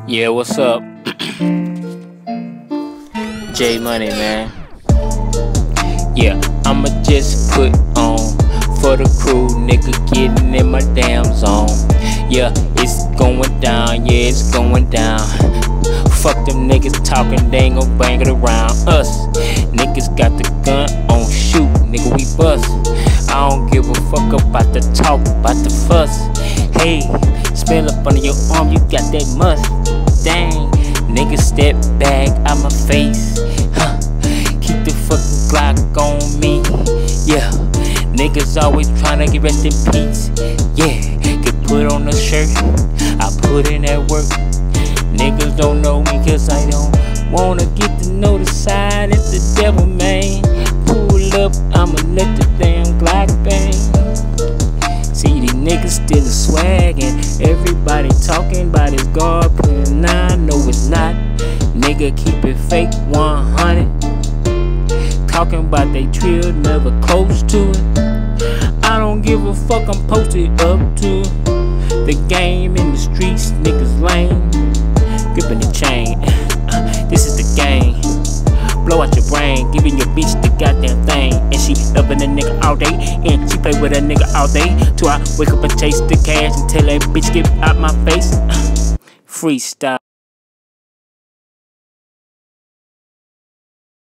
Yeah, what's up? J Money, man. Yeah, I'ma just put on for the crew, nigga, getting in my damn zone. Yeah, it's going down, yeah, it's going down. Fuck them niggas talking, they ain't gon' bang it around us. Niggas got the gun on shoot, nigga, we bust. I don't give a fuck about the talk, about the fuss. Hey, smell up under your arm, you got that must. Dang, niggas step back out my face. Huh, keep the fucking Glock on me. Yeah, niggas always tryna get rest in peace. Yeah, get put on the shirt, I put in that work. Niggas don't know me cause I don't wanna get to know the side of the devil, man. Pull up, I'ma let the damn Glock bang. See these niggas still a swag and everybody talking about his guard putting 9, no it's not. Nigga keep it fake 100. Talking about they trill, never close to it. I don't give a fuck, I'm posted up to it. The game in the streets, niggas lame. Gripping the chain, this is the game. Blow out your brain, giving your bitch the goddamn thing. And she loving a nigga all day, and she play with a nigga all day. Till I wake up and chase the cash until that bitch get out my face. Freestyle.